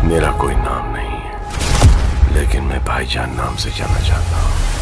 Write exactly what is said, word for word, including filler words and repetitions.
मेरा कोई नाम नहीं है, लेकिन मैं भाईजान नाम से जाना चाहता हूँ।